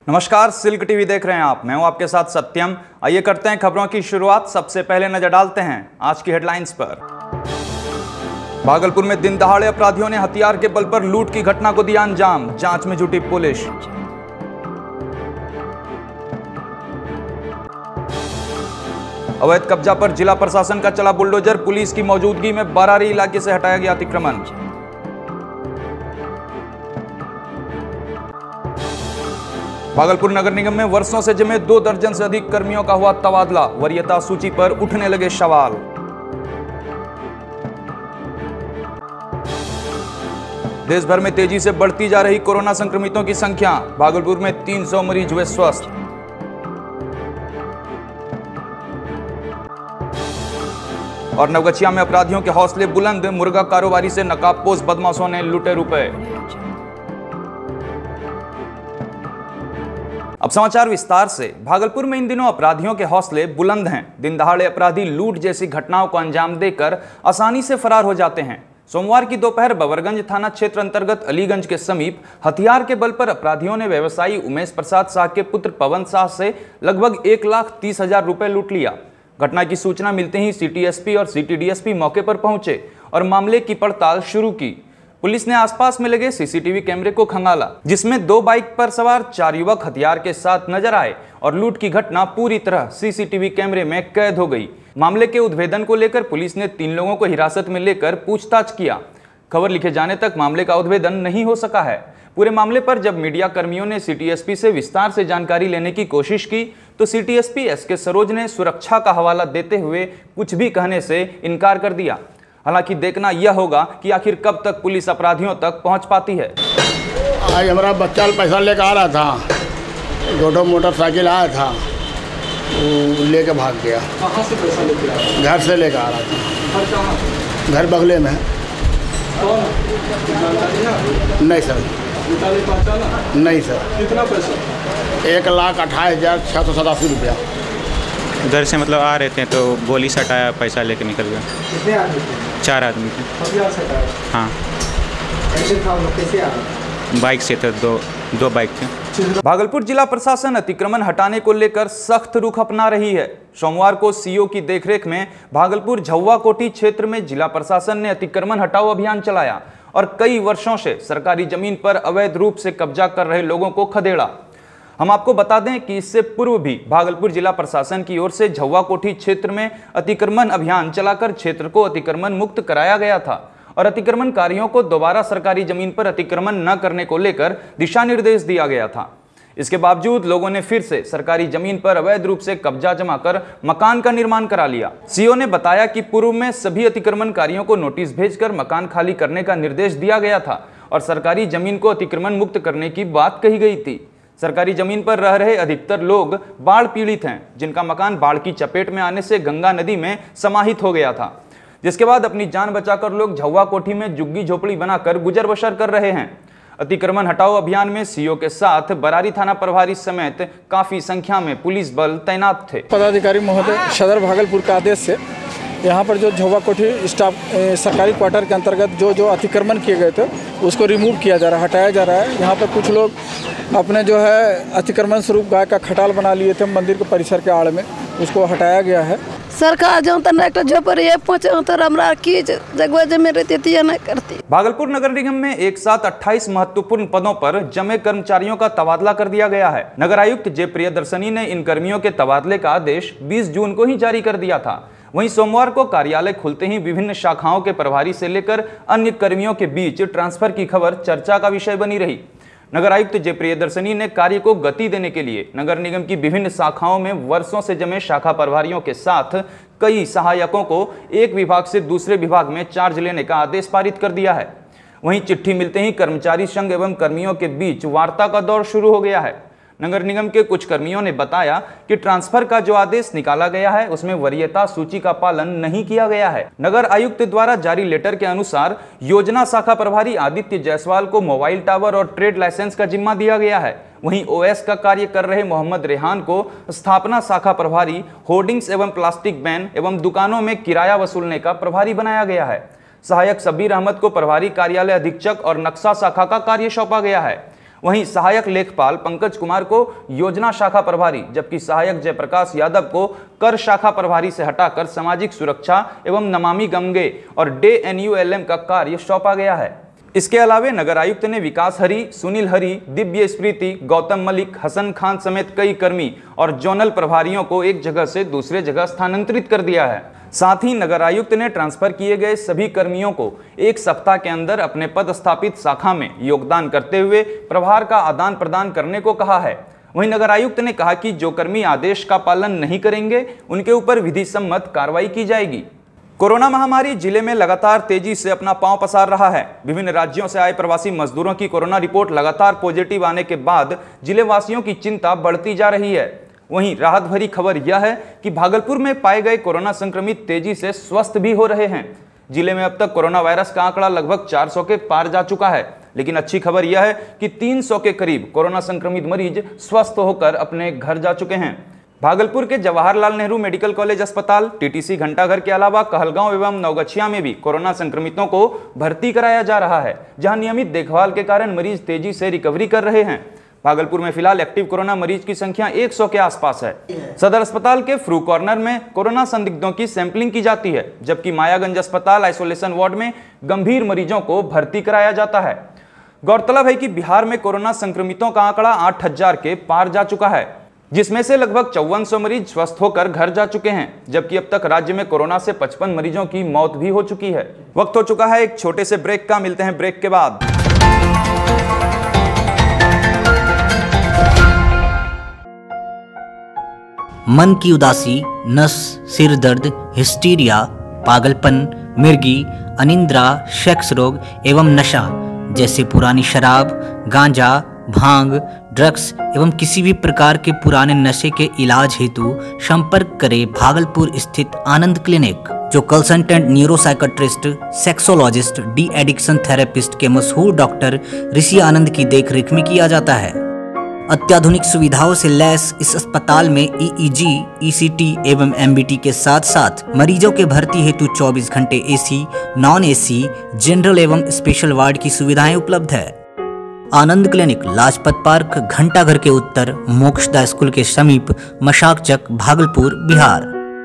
नमस्कार, silk TV देख रहे हैं आप। मैं हूं आपके साथ सत्यम। आइए करते हैं खबरों की शुरुआत। सबसे पहले नजर डालते हैं आज की हेडलाइंस पर। भागलपुर में दिन दहाड़े अपराधियों ने हथियार के बल पर लूट की घटना को दिया अंजाम, जांच में जुटी पुलिस। अवैध कब्जा पर जिला प्रशासन का चला बुलडोजर, पुलिस की मौजूदगी में बरारी इलाके से हटाया गया अतिक्रमण। भागलपुर नगर निगम में वर्षों से जमे 2 दर्जन से अधिक कर्मियों का हुआ तबादला, वरीयता सूची पर उठने लगे सवाल। देश भर में तेजी से बढ़ती जा रही कोरोना संक्रमितों की संख्या, भागलपुर में 300 मरीज हुए स्वस्थ। और नवगछिया में अपराधियों के हौसले बुलंद, मुर्गा कारोबारी से नकाबपोश बदमाशों ने लूटे रुपए। अब समाचार विस्तार से। भागलपुर में इन दिनों अपराधियों के हौसले बुलंद हैं। दिन दहाड़े अपराधी लूट जैसी घटनाओं को अंजाम देकर आसानी से फरार हो जाते हैं। सोमवार की दोपहर बबरगंज थाना क्षेत्र अंतर्गत अलीगंज के समीप हथियार के बल पर अपराधियों ने व्यवसायी उमेश प्रसाद शाह के पुत्र पवन शाह से लगभग 1,30,000 रुपए लूट लिया। घटना की सूचना मिलते ही सिटी एसपी और सिटी डीएसपी मौके पर पहुंचे और मामले की पड़ताल शुरू की। पुलिस ने आसपास में लगे सीसीटीवी कैमरे को खंगाला, जिसमें 2 बाइक पर सवार 4 युवक हथियार के साथ नजर आए और लूट की घटना पूरी तरह सीसीटीवी कैमरे में कैद हो गई। मामले के उद्भेदन को लेकर पुलिस ने 3 लोगों को हिरासत में लेकर पूछताछ किया। खबर लिखे जाने तक मामले का उद्भेदन नहीं हो सका है। पूरे मामले पर जब मीडिया कर्मियों ने सिटी एसपी से विस्तार से जानकारी लेने की कोशिश की तो सिटी एसपी एसके सरोज ने सुरक्षा का हवाला देते हुए कुछ भी कहने से इनकार कर दिया। हालांकि देखना यह होगा कि आखिर कब तक पुलिस अपराधियों तक पहुंच पाती है। आज हमारा बच्चा पैसा लेकर आ रहा था, 2 मोटरसाइकिल आया था, वो लेके भाग गया। कहाँ से पैसा लेके आया? घर से लेकर आ रहा था। घर कहाँ? घर बगले में है। कौन? जानकारी है? नहीं सर। निकाले पहचाना? नहीं सर। कितना पैसा? 1,28,687 रुपया। उधर से मतलब आ रहे थे तो गोली सटाया, पैसा लेके निकल गया। कितने आदमी थे? 4 आदमी थे। हथियार से आए? हाँ, कैसे था वो लोग? कैसे आ रहे? बाइक से थे, दो बाइक थे। भागलपुर जिला प्रशासन अतिक्रमण हटाने को लेकर सख्त रुख अपना रही है। सोमवार को सीओ की देखरेख में भागलपुर झौवा कोठी क्षेत्र में जिला प्रशासन ने अतिक्रमण हटाओ अभियान चलाया और कई वर्षों से सरकारी जमीन पर अवैध रूप से कब्जा कर रहे लोगों को खदेड़ा। हम आपको बता दें कि इससे पूर्व भी भागलपुर जिला प्रशासन की ओर से झौवा कोठी क्षेत्र में अतिक्रमण अभियान चलाकर क्षेत्र को अतिक्रमण मुक्त कराया गया था और अतिक्रमणकारियों को दोबारा सरकारी जमीन पर अतिक्रमण न करने को लेकर दिशा निर्देश दिया गया था। इसके बावजूद लोगों ने फिर से सरकारी जमीन पर अवैध रूप से कब्जा जमा कर मकान का निर्माण करा लिया। सीओ ने बताया कि पूर्व में सभी अतिक्रमणकारियों को नोटिस भेजकर मकान खाली करने का निर्देश दिया गया था और सरकारी जमीन को अतिक्रमण मुक्त करने की बात कही गई थी। सरकारी जमीन पर रह रहे अधिकतर लोग बाढ़ पीड़ित हैं, जिनका मकान बाढ़ की चपेट में आने से गंगा नदी में समाहित हो गया था, जिसके बाद अपनी जान बचाकर लोग झौवा कोठी में झुग्गी झोपड़ी बनाकर गुजर बसर कर रहे हैं। अतिक्रमण हटाओ अभियान में सीओ के साथ बरारी थाना प्रभारी समेत काफी संख्या में पुलिस बल तैनात थे। पदाधिकारी महोदय सदर भागलपुर का आदेश से यहाँ पर जो झौवा कोठी स्टाफ सरकारी क्वार्टर के अंतर्गत जो अतिक्रमण किए गए थे उसको रिमूव किया जा रहा है, हटाया जा रहा है। यहाँ पर कुछ लोग अपने जो है अतिक्रमण स्वरूप गाय का खटाल बना लिए थे मंदिर के परिसर के आड़ में, उसको हटाया गया है। सरकार जो एक झोपड़ी पहुँचे हमरा की जगह जमे रहती है नहीं करती। भागलपुर नगर निगम में एक साथ 28 महत्वपूर्ण पदों पर जमे कर्मचारियों का तबादला कर दिया गया है। नगर आयुक्त जे प्रियदर्शनी ने इन कर्मियों के तबादले का आदेश 20 जून को ही जारी कर दिया था। वहीं सोमवार को कार्यालय खुलते ही विभिन्न शाखाओं के प्रभारी से लेकर अन्य कर्मियों के बीच ट्रांसफर की खबर चर्चा का विषय बनी रही। नगर आयुक्त जे प्रियदर्शनी ने कार्य को गति देने के लिए नगर निगम की विभिन्न शाखाओं में वर्षों से जमे शाखा प्रभारियों के साथ कई सहायकों को एक विभाग से दूसरे विभाग में चार्ज लेने का आदेश पारित कर दिया है। वहीं चिट्ठी मिलते ही कर्मचारी संघ एवं कर्मियों के बीच वार्ता का दौर शुरू हो गया है। नगर निगम के कुछ कर्मियों ने बताया कि ट्रांसफर का जो आदेश निकाला गया है उसमें वरीयता सूची का पालन नहीं किया गया है। नगर आयुक्त द्वारा जारी लेटर के अनुसार योजना शाखा प्रभारी आदित्य जायसवाल को मोबाइल टावर और ट्रेड लाइसेंस का जिम्मा दिया गया है। वहीं ओएस का कार्य कर रहे मोहम्मद रेहान को स्थापना शाखा प्रभारी, होर्डिंग्स एवं प्लास्टिक बैन एवं दुकानों में किराया वसूलने का प्रभारी बनाया गया है। सहायक शब्बीर अहमद को प्रभारी कार्यालय अधीक्षक और नक्शा शाखा का कार्य सौंपा गया है। वहीं सहायक लेखपाल पंकज कुमार को योजना शाखा प्रभारी, जबकि सहायक जयप्रकाश यादव को कर शाखा प्रभारी से हटाकर सामाजिक सुरक्षा एवं नमामि गंगे और DNULM का कार्य सौंपा गया है। इसके अलावा नगर आयुक्त ने विकास हरी, सुनील हरी, दिव्य स्मृति, गौतम मलिक, हसन खान समेत कई कर्मी और जोनल प्रभारियों को एक जगह से दूसरे जगह स्थानांतरित कर दिया है। साथ ही नगर आयुक्त ने ट्रांसफर किए गए सभी कर्मियों को एक सप्ताह के अंदर अपने पद स्थापित शाखा में योगदान करते हुए प्रभार का आदान प्रदान करने को कहा है। वहीं नगर आयुक्त ने कहा कि जो कर्मी आदेश का पालन नहीं करेंगे उनके ऊपर विधि सम्मत कार्रवाई की जाएगी। कोरोना महामारी जिले में लगातार तेजी से अपना पांव पसार रहा है। विभिन्न राज्यों से आए प्रवासी मजदूरों की कोरोना रिपोर्ट लगातार पॉजिटिव आने के बाद जिले वासियों की चिंता बढ़ती जा रही है। वहीं राहत भरी खबर यह है कि भागलपुर में पाए गए कोरोना संक्रमित तेजी से स्वस्थ भी हो रहे हैं। जिले में अब तक कोरोना वायरस का आंकड़ा लगभग 400 के पार जा चुका है, लेकिन अच्छी खबर यह है कि 300 के करीब कोरोना संक्रमित मरीज स्वस्थ होकर अपने घर जा चुके हैं। भागलपुर के जवाहरलाल नेहरू मेडिकल कॉलेज अस्पताल, TTC घंटाघर के अलावा कहलगांव एवं नवगछिया में भी कोरोना संक्रमितों को भर्ती कराया जा रहा है, जहां नियमित देखभाल के कारण मरीज तेजी से रिकवरी कर रहे हैं। भागलपुर में फिलहाल एक्टिव कोरोना मरीज की संख्या 100 के आसपास है। सदर अस्पताल के फ्रू कॉर्नर में कोरोना संदिग्धों की सैंपलिंग की जाती है, जबकि मायागंज अस्पताल आइसोलेशन वार्ड में गंभीर मरीजों को भर्ती कराया जाता है। गौरतलब है कि बिहार में कोरोना संक्रमितों का आंकड़ा 8000 के पार जा चुका है, जिसमें से लगभग 5400 मरीज स्वस्थ होकर घर जा चुके हैं, जबकि अब तक राज्य में कोरोना से 55 मरीजों की मौत भी हो चुकी है। वक्त हो चुका है एक छोटे से ब्रेक का, मिलते हैं ब्रेक के बाद। मन की उदासी, नस, सिर दर्द, हिस्टीरिया, पागलपन, मिर्गी, अनिद्रा, सेक्स रोग एवं नशा जैसे पुरानी शराब, गांजा, भांग, ड्रग्स एवं किसी भी प्रकार के पुराने नशे के इलाज हेतु संपर्क करें भागलपुर स्थित आनंद क्लिनिक, जो consultant neuropsychiatrist, sexologist, de addiction therapist के मशहूर डॉक्टर ऋषि आनंद की देखरेख में किया जाता है। अत्याधुनिक सुविधाओं से लैस इस अस्पताल में EEG, ECT एवं MBT के साथ साथ मरीजों के भर्ती हेतु 24 घंटे AC, नॉन AC, जनरल एवं स्पेशल वार्ड की सुविधाएं उपलब्ध है। आनंद क्लिनिक लाजपत पार्क, घंटाघर के उत्तर, मोक्षदा स्कूल के समीप, Mashakchak, Bhagalpur, Bihar.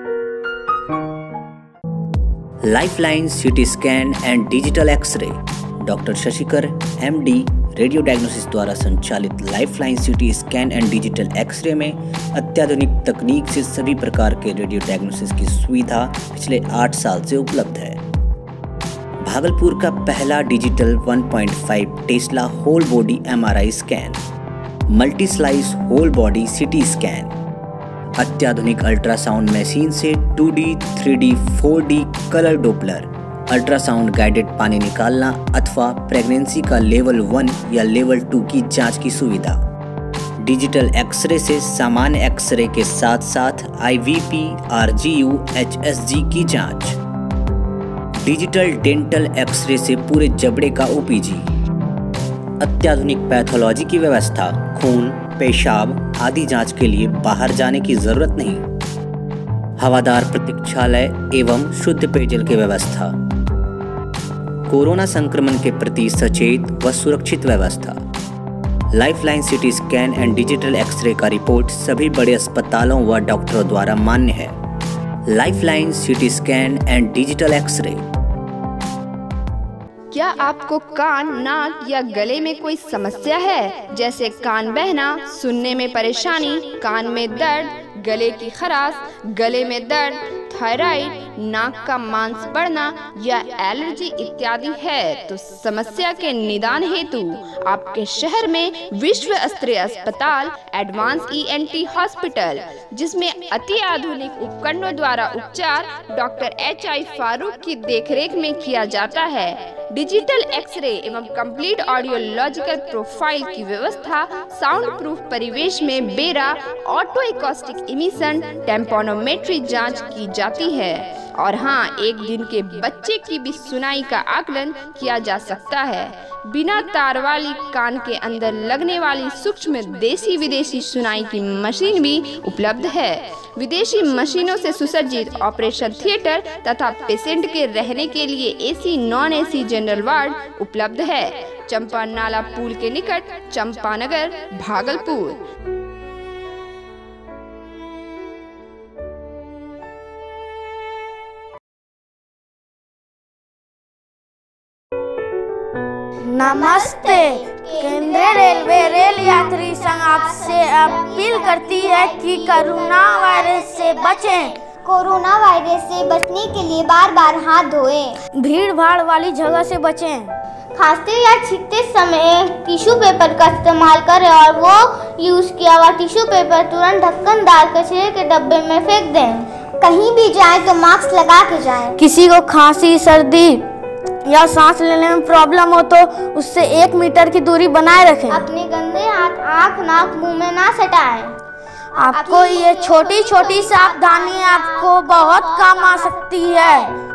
Lifeline city scan and digital x-ray, doctor Shashikar MD radio diagnosis द्वारा संचालित Lifeline city scan and digital x-ray में अत्याधुनिक तकनीक से सभी प्रकार के रेडियो डायग्नोसिस की सुविधा पिछले 8 साल से उपलब्ध है। भागलपुर का पहला digital 1.5 Tesla whole body MRI scan, multi slice whole body CT scan, अत्याधुनिक अल्ट्रासाउंड मशीन से 2D, 3D, 4D colour Doppler, ultrasound guided पानी निकालना अथवा प्रेगनेंसी का लेवल 1 या लेवल 2 की जांच की सुविधा, डिजिटल एक्सरे से सामान्य एक्सरे के साथ साथ IVP, RGU, HSG की जांच, डिजिटल डेंटल एक्सरे से पूरे जबड़े का OPG, अत्याधुनिक पैथोलॉजी की व्यवस्था, खून, पेशाब आदि जांच के लिए बाहर जाने की जरूरत नहीं, हवादार प्रतीक्षालय एवं शुद्ध पेयजल की व्यवस्था, कोरोना संक्रमण के प्रति सचेत व सुरक्षित व्यवस्था। Lifeline city scan and digital x-ray का रिपोर्ट सभी बड़े अस्पतालों व डॉक्टरों द्वारा मान्य है। Lifeline city scan and digital x-ray. क्या आपको कान, नाक या गले में कोई समस्या है, जैसे कान बहना, सुनने में परेशानी, कान में दर्द, गले की खराश, गले में दर्द, थायराइड, नाक का मांस बढ़ना या एलर्जी इत्यादि है, तो समस्या के निदान हेतु आपके शहर में विश्व स्तरीय अस्पताल एडवांस ENT हॉस्पिटल, जिसमें अति आधुनिक उपकरणों द्वारा उपचार डॉक्टर HI फारूक की देखरेख में किया जाता है। डिजिटल एक्सरे एवं कंप्लीट ऑडियोलॉजिकल प्रोफाइल की व्यवस्था, साउंड प्रूफ परिवेश में बेरा, ऑटो एकॉस्टिक इमिशन, टेम्पोनोमेट्री जांच की जाती है। और हाँ, एक दिन के बच्चे की भी सुनाई का आकलन किया जा सकता है। बिना तार वाली कान के अंदर लगने वाली सूक्ष्म देसी विदेशी सुनाई की मशीन भी उपलब्ध है। विदेशी मशीनों से सुसज्जित ऑपरेशन थिएटर तथा पेशेंट के रहने के लिए AC, non AC general ward उपलब्ध है। चंपा नाला पुल के निकट, चंपानगर, भागलपुर। नमस्ते। केंद्रीय रेलवे रेल यात्री संघ आपसे अपील करती है कि कोरोना वायरस से बचें। कोरोना वायरस से बचने के लिए बार बार हाथ धोएं। भीड़ भाड़ वाली जगह से बचें। खांसते या छींकते समय टिश्यू पेपर का इस्तेमाल करें और वो यूज किया हुआ टिश्यू पेपर तुरंत ढक्कनदार कचरे के डब्बे में फेंक दें। कहीं भी जाएं तो मास्क लगा के जाएं। किसी को खांसी, सर्दी या सांस लेने में प्रॉब्लम हो तो उससे 1 मीटर की दूरी बनाए रखें। अपने गंदे हाथ आँख, नाक, मुंह में ना सटाएं। आपको ये छोटी छोटी सावधानी आपको बहुत काम आ सकती है।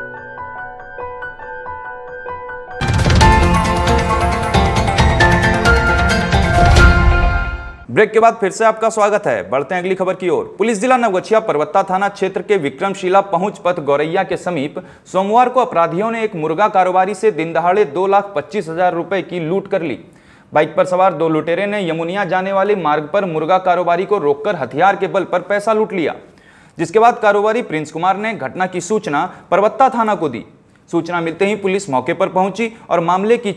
ब्रेक के बाद फिर से आपका स्वागत है। बढ़ते हैं अगली खबर की ओर। पुलिस जिला नवगछिया परबत्ता थाना क्षेत्र के विक्रमशिला पहुंच पथ गौरैया के समीप सोमवार को अपराधियों ने एक मुर्गा कारोबारी से दिन दहाड़े 2,25,000 रुपए की लूट कर ली। बाइक पर सवार 2 लुटेरे ने यमुनिया जाने वाले मार्ग पर मुर्गा कारोबारी को रोककर हथियार के बल पर पैसा लूट लिया, जिसके बाद कारोबारी प्रिंस कुमार ने घटना की सूचना परबत्ता थाना को दी। सूचना मिलते ही पुलिस मौके पर पहुंची और मामले की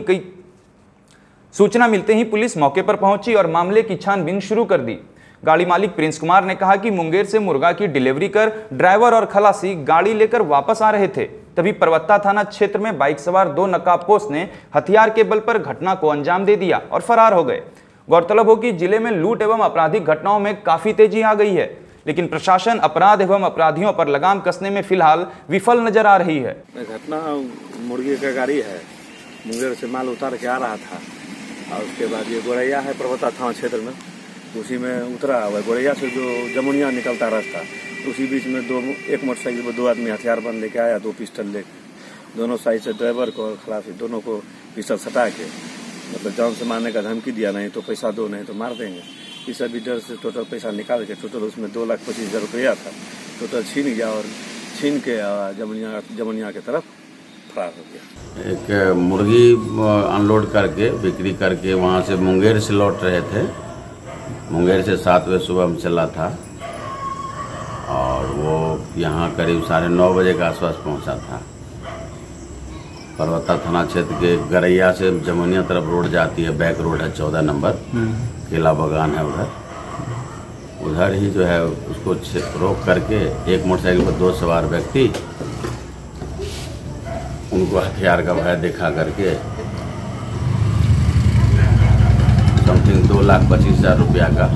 छानबीन शुरू कर दी। गाड़ी मालिक प्रिंस कुमार ने कहा कि मुंगेर से मुर्गा की डिलीवरी कर ड्राइवर और खलासी गाड़ी लेकर वापस आ रहे थे, तभी परबत्ता थाना क्षेत्र में बाइक सवार 2 नकाबपोश ने हथियार के बल पर घटना को अंजाम दे दिया और फरार हो गए। गौरतलब हो कि जिले में लूट एवं आपराधिक घटनाओं में काफी तेजी आ गई है, लेकिन प्रशासन अपराध एवं अपराधियों पर लगाम कसने में फिलहाल विफल नजर आ रही है। घटना मुर्गी का गाड़ी है, मुंगेर से माल उतार के आ रहा था और उसके बाद ये गोरैया है परबत्ता थाना क्षेत्र में, उसी में उतरा हुआ। गोरैया से जो जमुनिया निकलता रास्ता, उसी बीच में एक मोटरसाइकिल पर 2 आदमी हथियार बंद लेके आया, 2 पिस्टल लेके। दोनों साइड से ड्राइवर को और खलासी दोनों को पिस्टल सटा के मतलब जान से मारने का धमकी दिया, नहीं तो पैसा दो, नहीं तो मार देंगे। इस अभी डर से टोटल पैसा निकाल के टोटल उसमें 2,25,000 रुपया था, टोटल छीन गया और छीन के जमुनिया की तरफ फरार हो गया। एक मुर्गी अनलोड करके बिक्री करके वहाँ से मुंगेर से लौट रहे थे। मुंगेर से 7 बजे सुबह में चला था और वो यहाँ करीब 9:30 बजे के आसपास पहुँचा था। परबत्ता थाना क्षेत्र के गरैया से जमुनिया तरफ रोड जाती है, बैक रोड है 14 नंबर, केला बागान है उधर ही जो है उसको रोक करके एक मोटरसाइकिल पर 2 सवार व्यक्ति उनको हथियार का भय दिखा करके समथिंग 2,25,000 रुपया का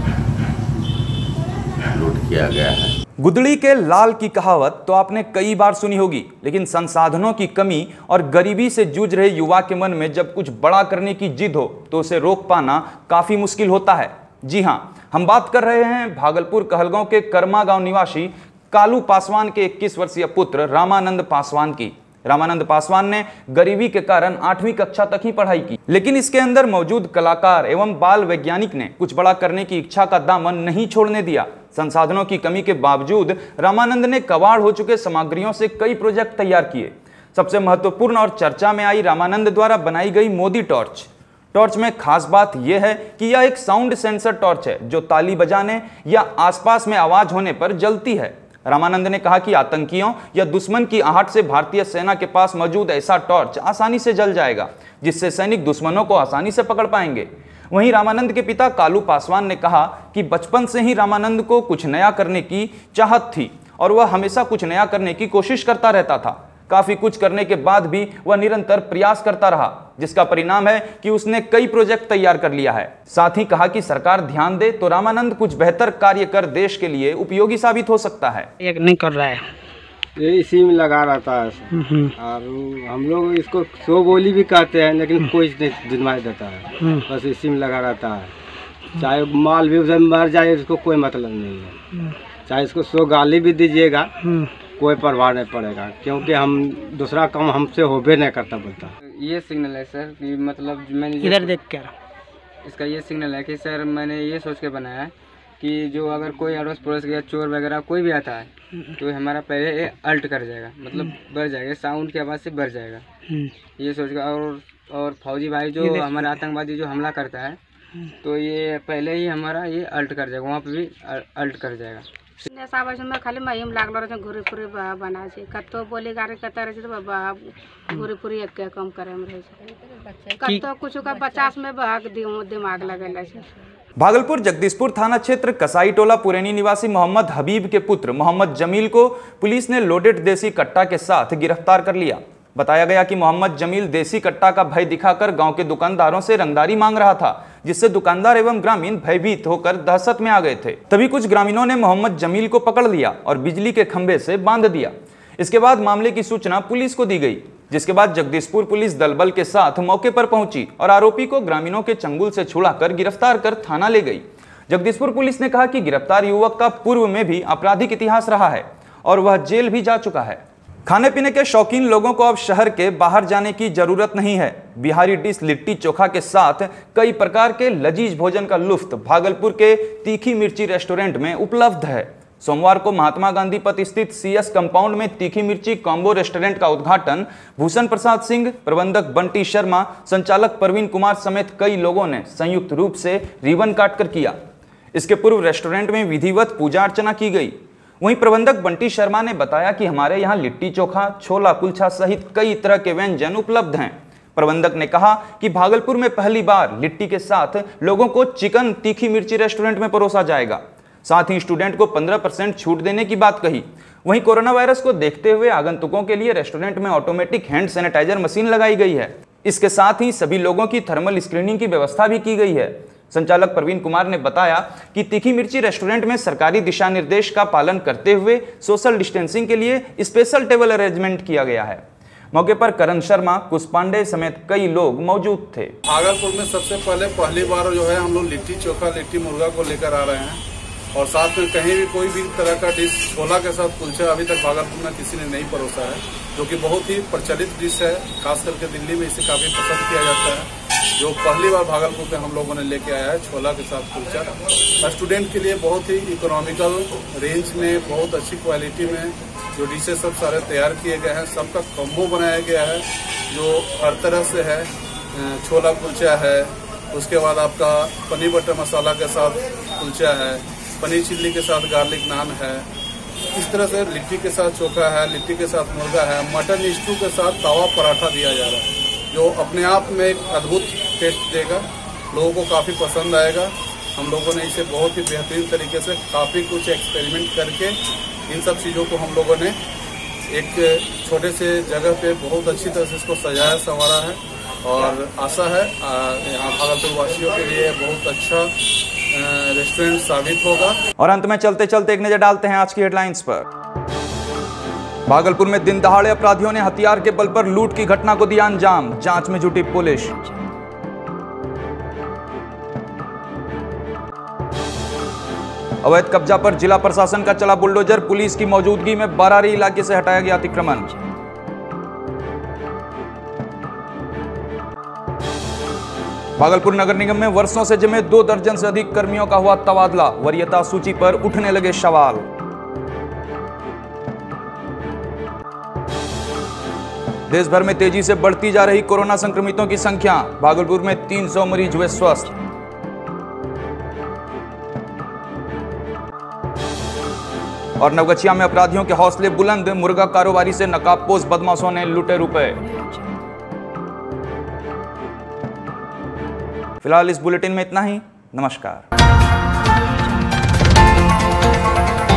लूट किया गया है। गुदड़ी के लाल की कहावत तो आपने कई बार सुनी होगी, लेकिन संसाधनों की कमी और गरीबी से जूझ रहे युवा के मन में जब कुछ बड़ा करने की जिद हो तो उसे रोक पाना काफी मुश्किल होता है। जी हां, हम बात कर रहे हैं भागलपुर कहलगांव के कर्मा गांव निवासी कालू पासवान के 21 वर्षीय पुत्र रामानंद पासवान की। रामानंद पासवान ने गरीबी के कारण 8वीं कक्षा तक ही पढ़ाई की, लेकिन इसके अंदर मौजूद कलाकार एवं बाल वैज्ञानिक ने कुछ बड़ा करने की इच्छा का दामन नहीं छोड़ने दिया। संसाधनों की कमी के बावजूद रामानंद ने कबाड़ हो चुके सामग्रियों से कई प्रोजेक्ट तैयार किए। सबसे महत्वपूर्ण और चर्चा में आई रामानंद द्वारा बनाई गई मोदी टॉर्च। टॉर्च में खास बात यह है कि यह एक साउंड सेंसर टॉर्च है जो ताली बजाने या आसपास में आवाज होने पर जलती है। रामानंद ने कहा कि आतंकियों या दुश्मन की आहट से भारतीय सेना के पास मौजूद ऐसा टॉर्च आसानी से जल जाएगा, जिससे सैनिक दुश्मनों को आसानी से पकड़ पाएंगे। वहीं रामानंद के पिता कालू पासवान ने कहा कि बचपन से ही रामानंद को कुछ नया करने की चाहत थी और वह हमेशा कुछ नया करने की कोशिश करता रहता था। काफी कुछ करने के बाद भी वह निरंतर प्रयास करता रहा, जिसका परिणाम है कि उसने कई प्रोजेक्ट तैयार कर लिया है। साथ ही कहा कि सरकार ध्यान दे तो रामानंद कुछ बेहतर कार्य कर देश के लिए उपयोगी साबित हो सकता है। एक नहीं कर रहा है, ये इसी में लगा रहता है और हम लोग इसको 100 बोली भी कहते हैं, लेकिन कोई नहीं दिलवाई देता है, बस इसी में लगा रहता है। चाहे माल भी उधर मर जाए इसको कोई मतलब नहीं है, चाहे इसको 100 गाली भी दीजिएगा कोई प्रभाव नहीं पड़ेगा, क्योंकि हम दूसरा काम हमसे होबे नहीं करता बोलता। ये सिग्नल है सर कि मतलब मैंने इधर देख कर इसका ये सिग्नल है कि सर मैंने ये सोच के बनाया है कि जो अगर कोई अड़ोस पड़ोस गया चोर वगैरह कोई भी आता है तो हमारा पहले ये अल्ट कर जाएगा, मतलब बढ़ जाएगा, साउंड की आवाज़ से बढ़ जाएगा, ये सोच कर। और फौजी भाई जो हमारे आतंकवादी जो हमला करता है तो ये पहले ही हमारा ये अल्ट कर जाएगा, वहाँ पे भी अल्ट कर जाएगा। में खाली महिम लागल रहे घूरे पूरे बना छे कतो बोली गाड़ी करता रहे तो बाबा घूरे पूरे एक कम करे में रहे कतो कुछ का 50 में भाग दिमाग लगेला छे। भागलपुर जगदीशपुर थाना क्षेत्र कसाई टोला पुरैनी निवासी मोहम्मद हबीब के पुत्र मोहम्मद जमील को पुलिस ने लोडेड देसी कट्टा के साथ गिरफ्तार कर लिया। बताया गया कि मोहम्मद जमील देसी कट्टा का भय दिखाकर गांव के दुकानदारों से रंगदारी मांग रहा था, जिससे दुकानदार एवं ग्रामीण भयभीत होकर दहशत में आ गए थे। तभी कुछ ग्रामीणों ने मोहम्मद जमील को पकड़ लिया और बिजली के खंभे से बांध दिया। इसके बाद मामले की सूचना पुलिस को दी गई, जिसके बाद जगदीशपुर पुलिस दल बल के साथ मौके पर पहुंची और आरोपी को ग्रामीणों के चंगुल से छुड़ाकर गिरफ्तार कर थाना ले गई। जगदीशपुर पुलिस ने कहा कि गिरफ्तार युवक का पूर्व में भी आपराधिक इतिहास रहा है और वह जेल भी जा चुका है। खाने पीने के शौकीन लोगों को अब शहर के बाहर जाने की जरूरत नहीं है। बिहारी डिश लिट्टी चोखा के साथ कई प्रकार के लजीज भोजन का लुत्फ भागलपुर के तीखी मिर्ची रेस्टोरेंट में उपलब्ध है। सोमवार को महात्मा गांधी पथ स्थित सीएस कंपाउंड में तीखी मिर्ची कॉम्बो रेस्टोरेंट का उद्घाटन भूषण प्रसाद सिंह, प्रबंधक बंटी शर्मा, संचालक प्रवीण कुमार समेत कई लोगों ने संयुक्त रूप से रिबन काटकर किया। इसके पूर्व रेस्टोरेंट में विधिवत पूजा अर्चना की गई। वहीं प्रबंधक बंटी शर्मा ने बताया कि हमारे यहाँ लिट्टी चोखा, छोला कुलचा सहित कई तरह के व्यंजन उपलब्ध हैं। प्रबंधक ने कहा कि भागलपुर में पहली बार लिट्टी के साथ लोगों को चिकन तीखी मिर्ची रेस्टोरेंट में परोसा जाएगा। साथ ही स्टूडेंट को 15% छूट देने की बात कही। वहीं कोरोना वायरस को देखते हुए आगंतुकों के लिए रेस्टोरेंट में ऑटोमेटिक हैंड सैनिटाइजर मशीन लगाई गई है। इसके साथ ही सभी लोगों की थर्मल स्क्रीनिंग की व्यवस्था भी की गई है। संचालक प्रवीण कुमार ने बताया कि तीखी मिर्ची रेस्टोरेंट में सरकारी दिशा निर्देश का पालन करते हुए सोशल डिस्टेंसिंग के लिए स्पेशल टेबल अरेंजमेंट किया गया है। मौके पर करण शर्मा, कुश पांडे समेत कई लोग मौजूद थे। भागलपुर में सबसे पहली बार जो है हम लोग लिट्टी चोखा, लिट्टी मुर्गा को लेकर आ रहे हैं और साथ में कहीं भी कोई भी तरह का डिश छोला के साथ कुलचा अभी तक भागलपुर में किसी ने नहीं परोसा है, जो कि बहुत ही प्रचलित डिश है। खास करके दिल्ली में इसे काफी पसंद किया जाता है। जो पहली बार भागलपुर में हम लोगों ने लेके आया है छोला के साथ कुलचा। स्टूडेंट के लिए बहुत ही इकोनॉमिकल रेंज में, बहुत अच्छी क्वालिटी में जो डिशेज सब सारे तैयार किए गए हैं। सबका कॉम्बो बनाया गया है जो हर तरह से है। छोला कुलचा है, उसके बाद आपका पनीर बटर मसाला के साथ कुलचा है, पनीर चिल्ली के साथ गार्लिक नान है, इस तरह से लिट्टी के साथ चोखा है, लिट्टी के साथ मुर्गा है, मटन स्टू के साथ तवा पराठा दिया जा रहा है, जो अपने आप में एक अद्भुत टेस्ट देगा, लोगों को काफ़ी पसंद आएगा। हम लोगों ने इसे बहुत ही बेहतरीन तरीके से काफ़ी कुछ एक्सपेरिमेंट करके इन सब चीज़ों को हम लोगों ने एक छोटे से जगह पे बहुत अच्छी तरह से इसको सजाया संवारा है और आशा है यहाँ भागलपुर वासियों के लिए बहुत अच्छा रेस्टोरेंट साबित होगा। और अंत में चलते चलते एक नजर डालते हैं आज की हेडलाइंस पर। भागलपुर में दिन दहाड़े अपराधियों ने हथियार के बल पर लूट की घटना को दिया अंजाम, जांच में जुटी पुलिस। अवैध कब्जा पर जिला प्रशासन का चला बुलडोजर, पुलिस की मौजूदगी में बरारी इलाके से हटाया गया अतिक्रमण। भागलपुर नगर निगम में वर्षों से जमे 2 दर्जन से अधिक कर्मियों का हुआ तबादला, वरीयता सूची पर उठने लगे सवाल। देश भर में तेजी से बढ़ती जा रही कोरोना संक्रमितों की संख्या, भागलपुर में 300 मरीज हुए स्वस्थ। और नवगछिया में अपराधियों के हौसले बुलंद, मुर्गा कारोबारी से नकाबपोश बदमाशों ने लूटे रुपए। फिलहाल इस बुलेटिन में इतना ही। नमस्कार।